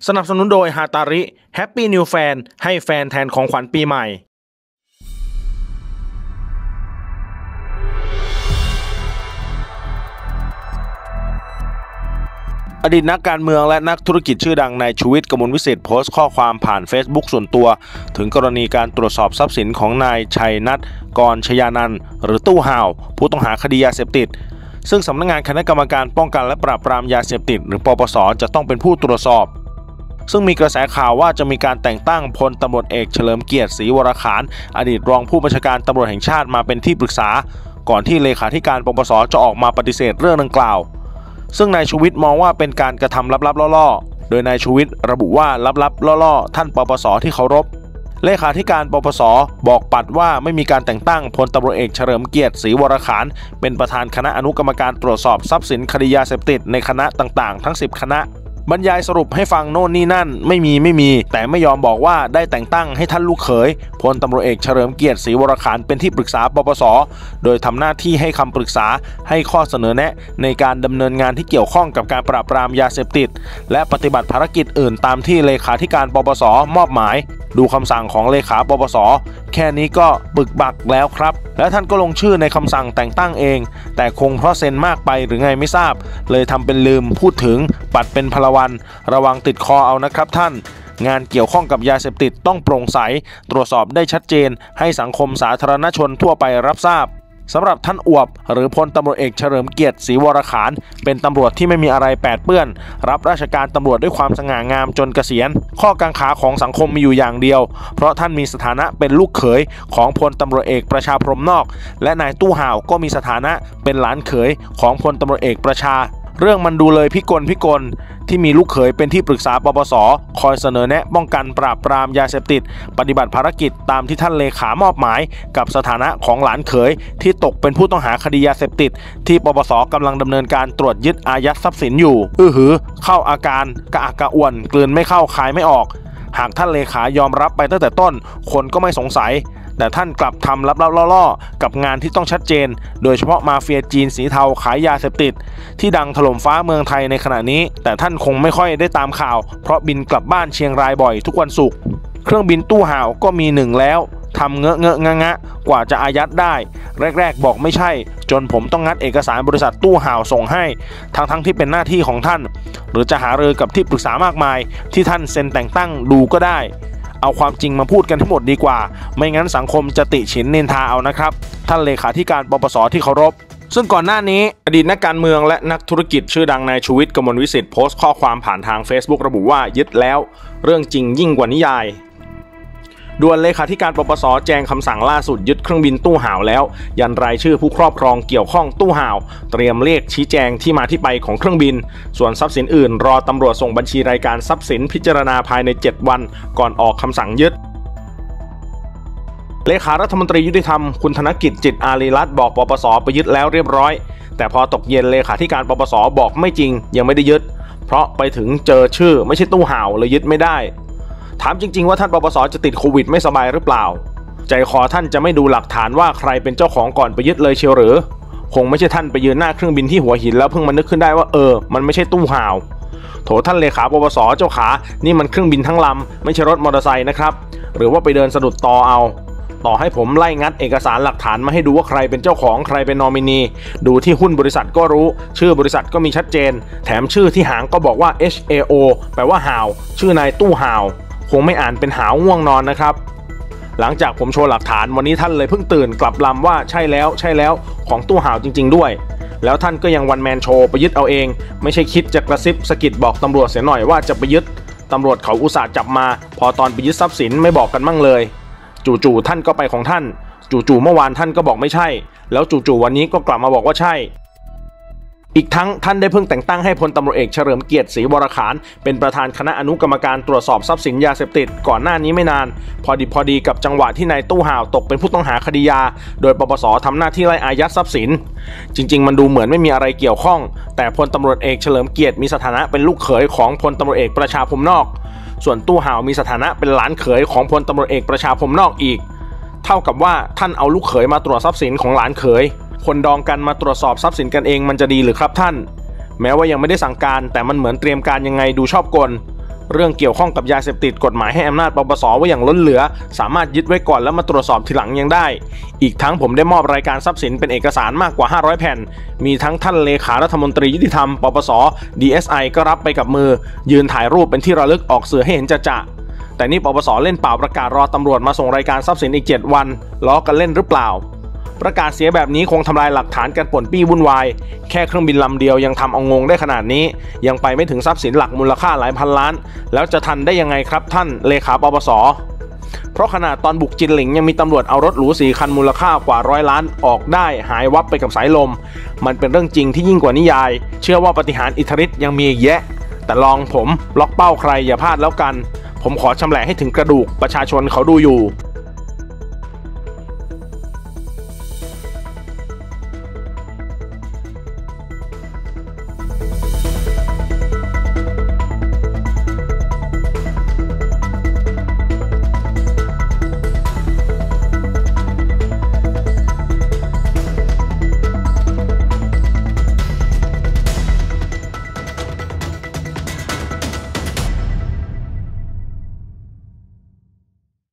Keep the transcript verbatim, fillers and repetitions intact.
สนับสนุนโดยฮาตาริแฮปปี้นิวแฟนให้แฟนแทนของขวัญปีใหม่อดีตนักการเมืองและนักธุรกิจชื่อดังนายชูวิทย์ กมลวิสิทธิ์โพสต์ข้อความผ่าน Facebook ส่วนตัวถึงกรณีการตรวจสอบทรัพย์สินของนายชัยนัท กรชยานันท์หรือตู้ห่าวผู้ต้องหาคดียาเสพติดซึ่งสำนักงานคณะกรรมการป้องกันและปราบปรามยาเสพติดหรือปปส.จะต้องเป็นผู้ตรวจสอบซึ่งมีกระแสข่าวว่าจะมีการแต่งตั้งพลตำรวจเอกเฉลิมเกียรติศรีวรขานอดีตรองผู้บัญชาการตำรวจแห่งชาติมาเป็นที่ปรึกษาก่อนที่เลขาธิการปปส.จะออกมาปฏิเสธเรื่องดังกล่าวซึ่งนายชูวิทย์มองว่าเป็นการกระทำลับๆล่อๆโดยนายชูวิทย์ระบุว่าลับๆล่อๆท่านปปส.ที่เคารพเลขาธิการปปส.บอกปัดว่าไม่มีการแต่งตั้งพลตำรวจเอกเฉลิมเกียรติศรีวรขานเป็นประธานคณะอนุกรรมการตรวจสอบทรัพย์สินคดียาเสพติดในคณะต่างๆทั้งสิบคณะบรรยายสรุปให้ฟังโน่นนี่นั่นไม่มีไม่มีแต่ไม่ยอมบอกว่าได้แต่งตั้งให้ท่านลูกเขยพลตำรวจเอกเฉลิมเกียรติศรีวรขานเป็นที่ปรึกษาปปส.โดยทำหน้าที่ให้คำปรึกษาให้ข้อเสนอแนะในการดำเนินงานที่เกี่ยวข้องกับการปราบปรามยาเสพติดและปฏิบัติภารกิจอื่นตามที่เลขาธิการปปส.มอบหมายดูคำสั่งของเลขาปปส.แค่นี้ก็ปึกบักแล้วครับและท่านก็ลงชื่อในคำสั่งแต่งตั้งเองแต่คงเพราะเซ็นมากไปหรือไงไม่ทราบเลยทำเป็นลืมพูดถึงปัดเป็นพลวันระวังติดคอเอานะครับท่านงานเกี่ยวข้องกับยาเสพติดต้องโปร่งใสตรวจสอบได้ชัดเจนให้สังคมสาธารณชนทั่วไปรับทราบสำหรับท่านอวบหรือพลตำรวจเอกเฉลิมเกียรติศรีวรขานเป็นตำรวจที่ไม่มีอะไรแปดเปื้อนรับราชการตำรวจด้วยความสง่างามจนเกษียณข้อกังขาของสังคมมีอยู่อย่างเดียวเพราะท่านมีสถานะเป็นลูกเขยของพลตำรวจเอกประชาพรหมนอกและนายตู้ห่าวก็มีสถานะเป็นหลานเขยของพลตำรวจเอกประชาเรื่องมันดูเลยพิกลพิกลที่มีลูกเขยเป็นที่ปรึกษาปปส.คอยเสนอแนะป้องกันปราบปรามยาเสพติดปฏิบัติภารกิจตามที่ท่านเลขามอบหมายกับสถานะของหลานเขยที่ตกเป็นผู้ต้องหาคดียาเสพติดที่ปปส.กำลังดำเนินการตรวจยึดอายัดทรัพย์สินอยู่อื้อหือเข้าอาการกระอักกระอ่วนกลืนไม่เข้าคายไม่ออกหากท่านเลขายอมรับไปตั้งแต่ต้นคนก็ไม่สงสัยแต่ท่านกลับทำลับๆล่อๆกับงานที่ต้องชัดเจนโดยเฉพาะมาเฟียจีนสีเทาขายยาเสพติดที่ดังถล่มฟ้าเมืองไทยในขณะนี้แต่ท่านคงไม่ค่อยได้ตามข่าวเพราะบินกลับบ้านเชียงรายบ่อยทุกวันศุกร์เครื่องบินตู้ห่าวก็มีหนึ่งแล้วทำเงอะเงอะงะงะกว่าจะอายัดได้แรกๆบอกไม่ใช่จนผมต้องงัดเอกสารบริษัทตู้ห่าวส่งให้ทั้งๆที่เป็นหน้าที่ของท่านหรือจะหารือกับที่ปรึกษามากมายที่ท่านเซ็นแต่งตั้งดูก็ได้เอาความจริงมาพูดกันทั้งหมดดีกว่าไม่งั้นสังคมจะติฉินนินทาเอานะครับท่านเลขาธิการปปส.ที่เคารพซึ่งก่อนหน้านี้อดีตนักการเมืองและนักธุรกิจชื่อดังนายชูวิทย์ กมลวิสิทธิ์โพสต์ข้อความผ่านทาง Facebook ระบุว่ายึดแล้วเรื่องจริงยิ่งกว่านิยายด่วนเลขาธิการปปส.แจงคำสั่งล่าสุดยึดเครื่องบินตู้ห่าวแล้วยันรายชื่อผู้ครอบครองเกี่ยวข้องตู้ห่าวเตรียมเลขชี้แจงที่มาที่ไปของเครื่องบินส่วนทรัพย์สินอื่นรอตำรวจส่งบัญชีรายการทรัพย์สินพิจารณาภายในเจ็ดวันก่อนออกคำสั่งยึดเลขารัฐมนตรียุติธรรมคุณธนกิจจิตอารีรัตน์บอกปปส.ไปยึดแล้วเรียบร้อยแต่พอตกเย็นเลขาธิการปปส.บอกไม่จริงยังไม่ได้ยึดเพราะไปถึงเจอชื่อไม่ใช่ตู้ห่าวเลยยึดไม่ได้ถามจริงๆว่าท่านปปส.จะติดโควิดไม่สบายหรือเปล่าใจคอท่านจะไม่ดูหลักฐานว่าใครเป็นเจ้าของก่อนไปยึดเลยเชียวหรือคงไม่ใช่ท่านไปยืนหน้าเครื่องบินที่หัวหินแล้วเพิ่งมานึกขึ้นได้ว่าเออมันไม่ใช่ตู้ห่าวโถท่านเลขาปปส.เจ้าขานี่มันเครื่องบินทั้งลำไม่ใช่รถมอเตอร์ไซค์นะครับหรือว่าไปเดินสะดุดตอเอาต่อให้ผมไล่งัดเอกสารหลักฐานมาให้ดูว่าใครเป็นเจ้าของใครเป็นนอมินีดูที่หุ้นบริษัทก็รู้ชื่อบริษัทก็มีชัดเจนแถมชื่อที่หางก็บอกว่า เอช เอ โอ แปลว่าห่าวชื่อนายตู้ห่าวคงไม่อ่านเป็นหาวง่วงนอนนะครับหลังจากผมโชว์หลักฐานวันนี้ท่านเลยเพิ่งตื่นกลับลำว่าใช่แล้วใช่แล้วของตู้ห่าวจริงๆด้วยแล้วท่านก็ยังวันแมนโชว์ไปยึดเอาเองไม่ใช่คิดจะกระซิบสะกิดบอกตำรวจเสียหน่อยว่าจะไปยึดตำรวจเขาอุตส่าห์จับมาพอตอนไปยึดทรัพย์สินไม่บอกกันมั่งเลยจู่ๆท่านก็ไปของท่านจู่ๆเมื่อวานท่านก็บอกไม่ใช่แล้วจู่ๆวันนี้ก็กลับมาบอกว่าใช่อีกทั้งท่านได้เพิ่งแต่งตั้งให้พลตำรวจเอกเฉลิมเกียรติศรีวรขานเป็นประธานคณะอนุกรรมการตรวจสอบทรัพย์สินยาเสพติดก่อนหน้านี้ไม่นานพอดีพอดีกับจังหวะที่นายตู้ห่าวตกเป็นผู้ต้องหาคดียาโดยปปส.ทำหน้าที่ไล่อายัดทรัพย์สินจริงๆมันดูเหมือนไม่มีอะไรเกี่ยวข้องแต่พลตำรวจเอกเฉลิมเกียรติมีสถานะเป็นลูกเขยของพลตำรวจเอกประชาพรหมนอกส่วนตู้ห่าวมีสถานะเป็นหลานเขยของพลตำรวจเอกประชาพรหมนอกอีกเท่ากับว่าท่านเอาลูกเขยมาตรวจทรัพย์สินของหลานเขยคนดองกันมาตรวจสอบทรัพย์สินกันเองมันจะดีหรือครับท่านแม้ว่ายังไม่ได้สั่งการแต่มันเหมือนเตรียมการยังไงดูชอบกลเรื่องเกี่ยวข้องกับยาเสพติดกฎหมายให้อำนาจปปสไว้อย่างล้นเหลือสามารถยึดไว้ก่อนแล้วมาตรวจสอบทีหลังยังได้อีกทั้งผมได้มอบรายการทรัพย์สินเป็นเอกสารมากกว่าห้าร้อยแผ่นมีทั้งท่านเลขารัฐมนตรียุติธรรมปปส ดี เอส ไอ ก็รับไปกับมือยืนถ่ายรูปเป็นที่ระลึกออกสื่อให้เห็นจะๆแต่นี่ปปสเล่นเปล่าประกาศรอตำรวจมาส่งรายการทรัพย์สินอีกเจ็ดวันล้อกันเล่นหรือเปล่าประกาศเสียแบบนี้คงทำลายหลักฐานการป่วนปี้วุ่นวายแค่เครื่องบินลำเดียวยังทำเอางงได้ขนาดนี้ยังไปไม่ถึงทรัพย์สินหลักมูลค่าหลายพันล้านแล้วจะทันได้ยังไงครับท่านเลขาปปสเพราะขนาดตอนบุกจินหลิงยังมีตำรวจเอารถหรูสี่คันมูลค่ากว่าร้อยล้านออกได้หายวับไปกับสายลมมันเป็นเรื่องจริงที่ยิ่งกว่านิยายเชื่อว่าปาฏิหาริย์อิทธิฤทธิ์ยังมีอีกแยะแต่ลองผมล็อกเป้าใครอย่าพลาดแล้วกันผมขอชำแหละให้ถึงกระดูกประชาชนเขาดูอยู่